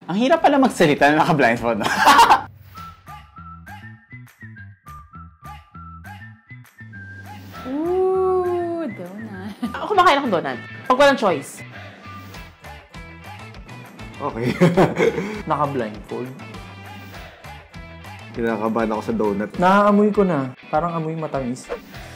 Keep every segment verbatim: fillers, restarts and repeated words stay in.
Ang hirap pala magsalita na naka-blindfold. Ooh, donut. Ako kumakain akong donut. Pag walang choice. Okay. Naka-blindfold. Kinakabahan ako sa donut. Naaamoy ko na. Parang amoy matamis.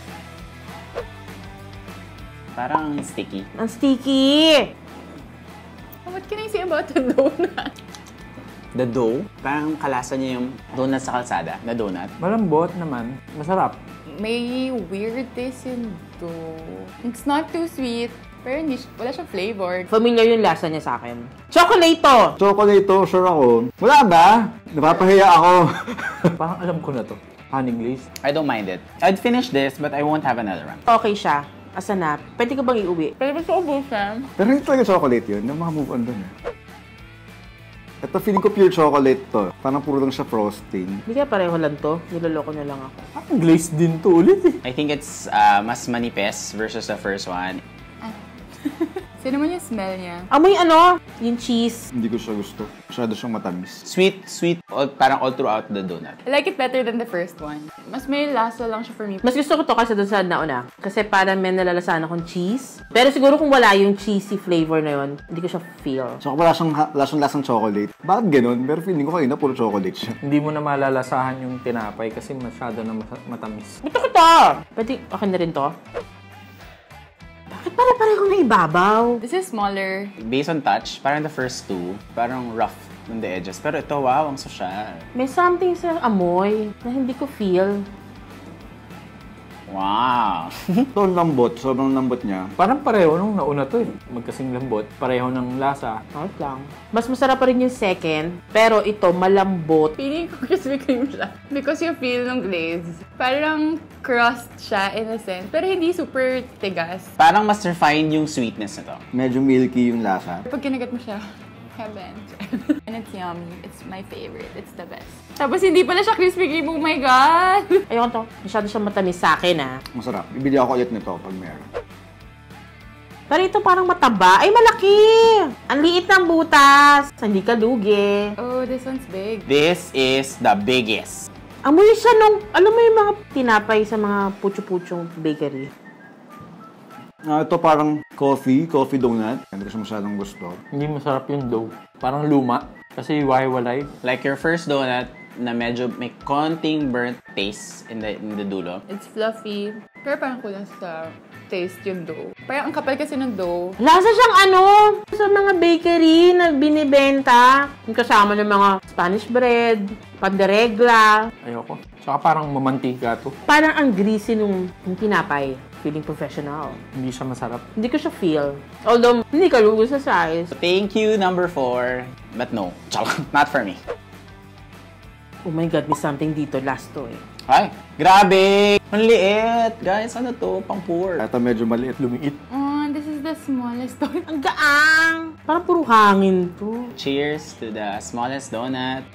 Parang sticky. Ang sticky! What can I say about the donut? The dough, parang kalasa niya yung donut sa kalsada na donut. Malambot naman. Masarap. May weird taste yung dough. It's not too sweet, pero hindi, wala siyang flavor. Familiar yung lasa niya sa akin. Chocolate to! Chocolate to, sure ako. Wala ba? Napapahiya ako. Parang alam ko na to. Honey glaze. I don't mind it. I'd finish this, but I won't have another one. Okay siya. Asa na? Pwede ka bang iuwi? Pero gusto ko busan. Pero hindi talaga chocolate yun. Na maka-move on dun eh. Ito, feeling ko pure chocolate to. Parang puro lang siya frosting. Hindi kaya pareho lang to. Niloloko na lang ako. Parang glaze din to ulit eh. I think it's uh, mas manipis versus the first one. Ah. Sino naman yung smell niya? Amoy ano? Yung cheese. Hindi ko siya gusto. Masyado siyang matamis. Sweet, sweet, all, parang all throughout the donut. I like it better than the first one. Mas may lasa lang siya for me. Mas gusto ko to kasi doon sa nauna. Kasi parang may nalalasahan akong cheese. Pero siguro kung wala yung cheesy flavor na yun, hindi ko siya feel. So, wala siyang, wala siyang lasang chocolate. Bakit ganun? Pero feeling ko kayo na puro chocolate siya. Hindi mo na malalasahan yung tinapay kasi masyado na matamis. Gusto ko to! Pwede, okay na rin to? Bakit pare-pareho na ibabaw? This is smaller. Based on touch, parang the first two, parang rough on the edges. Pero ito, wow, ang social. May something sa amoy na hindi ko feel. Wow! Ito, lambot. Sobrang lambot niya. Parang pareho nung nauna to eh. Magkasing lambot. Pareho ng lasa. Out lang. Mas masarap pa rin yung second, pero ito malambot. Feeling ko Krispy Kreme siya. Because you feel ng glaze. Parang crust siya in a sense. Pero hindi super tigas. Parang mas refined yung sweetness nito. Medyo milky yung lasa. Pag kinagat mo siya, heaven. And it's yummy. It's my favorite. It's the best. Tapos hindi pala siya Krispy Kreme. Oh my God! Ayoko to. Masyado siyang matamis sa akin, ah. Masarap. Bibili ako ulit nito pag meron. Pero ito parang mataba. Ay, malaki! Ang liit ng butas. Hindi ka lugi. Oh, this one's big. This is the biggest. Amoy siya nung, alam mo yung mga tinapay sa mga pucho-puchong bakery. Ah, ito parang coffee, coffee donut. Hindi ko siya masyadong gusto. Hindi masarap yung dough. Parang luma. Kasi walay-walay. Like your first donut na medyo may konting burnt taste in the, in the dulo. It's fluffy. Pero parang kulang sa taste yung dough. Parang ang kapal kasi ng dough. Lasa siyang ano, sa mga bakery na binibenta. Yung kasama ng mga Spanish bread, panderegla. Ayoko. Saka parang mamantika to. Parang ang greasy nung, nung tinapay. Feeling professional. Hindi siya masarap. Hindi ko siya feel. Although, hindi ka lugo sa size. Thank you, number four. But no, not for me. Oh my God, may something dito. Last to eh. Ay, grabe! Ang liit! Guys, ano to? Pang poor. Ito medyo maliit. Lumiit. Oh, this is the smallest donut. Ang gaang! Parang puro hangin to. Cheers to the smallest donut.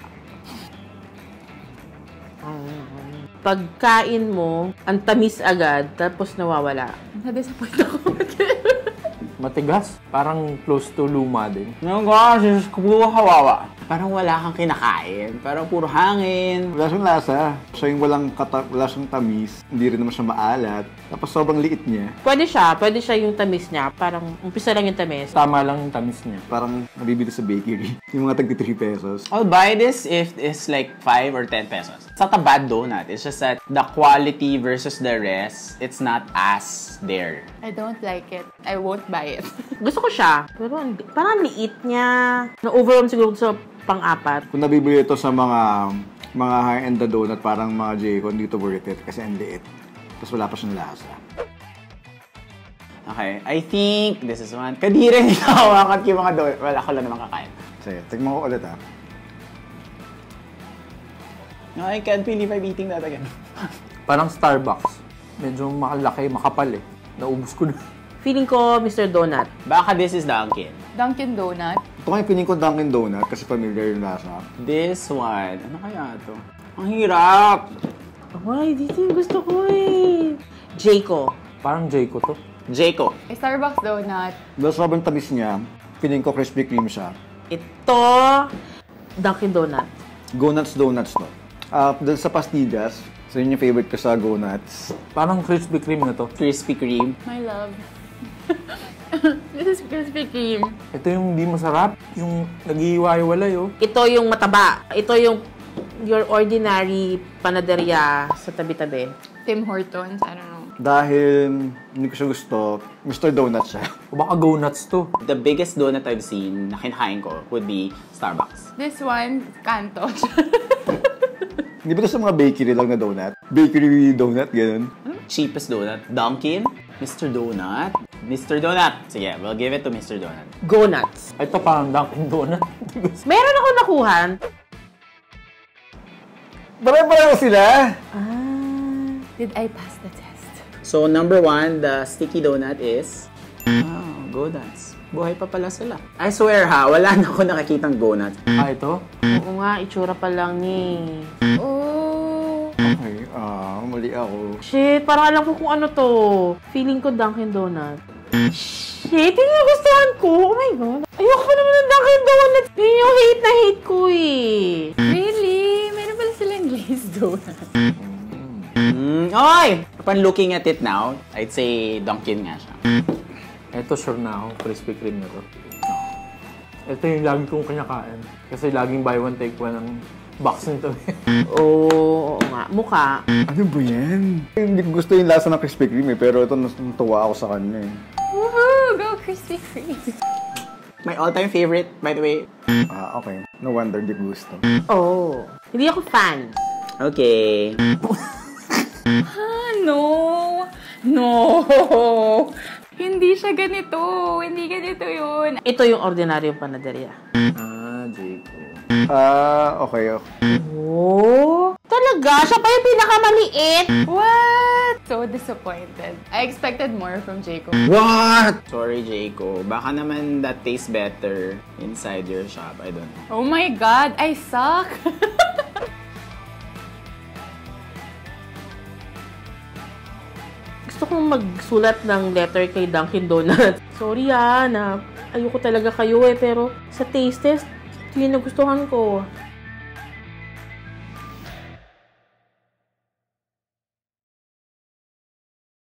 Pagkain mo, ang tamis agad, tapos nawawala. Na-disappoint ako. Matigas. Parang close to luma din. Oh gosh, Jesus ko, puro kawawa. Parang wala kang kinakain. Parang puro hangin. Wala siyang lasa. Siya yung walang kata wala siyang tamis. Hindi rin naman siya maalat. Tapos sobrang liit niya. Pwede siya. Pwede siya yung tamis niya. Parang umpisa lang yung tamis. Tama lang yung tamis niya. Parang nabibili sa bakery. Yung mga tagti three pesos. I'll buy this if it's like five or ten pesos. It's not a bad donut. It's just that the quality versus the rest, it's not as there. I don't like it. I won't buy it. Gusto ko siya. Pero hindi. Parang liit niya. Na-overwhelm siguro sa pang-apat. Kung nabibili ito sa mga mga high-end na donut, parang mga J-Con, dito worth it kasi ang liit. Tapos wala pa siyang lasa. Okay, I think this is one. Kadiri nila hawakan yung mga donut. Wala ko lang naman kakain. Sige, tignan ko ulit ha. No, I can't believe I'm eating that again. Parang Starbucks. Medyo makalaki, makapal eh. Naubos ko na. Feeling ko, Mister Donut. Baka this is Dunkin. Dunkin Donut. Ito nga yung piling ko Dunkin Donut kasi familiar yung lasa. This one. Ano kaya ito? Ang hirap! Ay, dito yung gusto ko eh. Jayco. Parang Jayco to. Jayco. A Starbucks donut. Dahil sobrang tamis niya, piling ko Krispy Kreme siya. Ito, Dunkin Donuts. GoNuts Donuts, no? Ah, dahil sa pastillas, so yun yung favorite ko sa GoNuts. Parang Krispy Kreme na to. Krispy Kreme. My love. This is Krispy Kreme. Ito yung hindi masarap. Yung nag-iiwalay, oh. Ito yung mataba. Ito yung your ordinary panaderia sa tabi-tabi. Tim Hortons, I don't know. Dahil hindi ko siya gusto, Mister Donut siya. O baka GoNuts to. The biggest donut I've seen na kinakain ko would be Starbucks. This one, Kanto. Hindi ba ito sa mga bakery lang na donut? Bakery donut, ganun. Cheapest donut, Dunkin, Mister Donut, Mister Donut. Sige, we'll give it to Mister Donut. GoNuts. Ito parang Dunkin Donut. Meron ako nakuhan. Pare-pareho sila! Ah, did I pass the test? So, number one, the sticky donut is... Oh, GoNuts. Buhay pa pala sila. I swear ha, wala na ako nakakitang GoNuts. Ah, ito? Oo nga, itsura pa lang ni... Oh. Okay, ah, mali ako. Shit, parang alam ko kung ano to. Feeling ko Dunkin Donuts. Shit, hindi na gustuhan ko. Oh my God. Ayoko pa naman ng Dunkin Donuts. Yun yung hate na hate ko eh. Really? Meron pala silang glazed donut. Mm, oy! Upon looking at it now, I'd say Dunkin nga siya. Ito sure na ako. Krispy Kreme na to. Ito yung lagi kong kinakain. Kasi laging buy one take one ang box nito. Oo, oo nga. Mukha. Ano ba yan? Hindi ko gusto yung lasa ng Krispy Kreme eh, pero ito natuwa ako sa kanya eh. Woohoo! Go Krispy Kreme! My all-time favorite, by the way. Ah, okay. No wonder hindi ko gusto. Oh. Hindi ako fan. Okay. Ah, no! No! Hindi siya ganito. Hindi ganito yun. Ito yung ordinaryong panaderia. Ah, Jaco. Ah, okay. okay. Oh? Talaga? Siya pa yung pinakamaliit? What? So disappointed. I expected more from Jacob. What? Sorry, Jaco. Baka naman that tastes better inside your shop. I don't know. Oh my God! I suck! Gusto kong magsulat ng letter kay Dunkin Donuts. Sorry ah, na ayoko talaga kayo eh, pero sa taste test, ito yung nagustuhan ko.